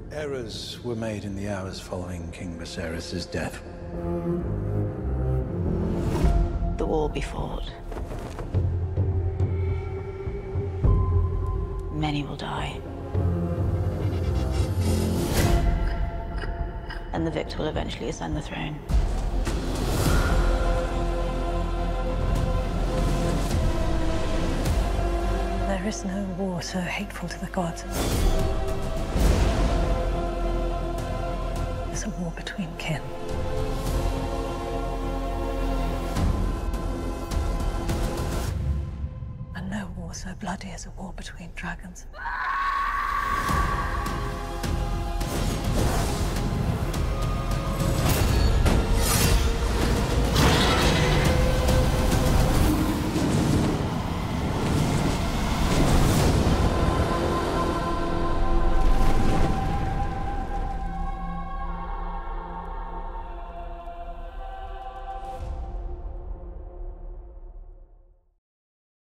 Errors were made in the hours following King Viserys' death. The war will be fought. Many will die. And the victor will eventually ascend the throne. There is no war so hateful to the gods. It's a war between kin. And no war so bloody as a war between dragons.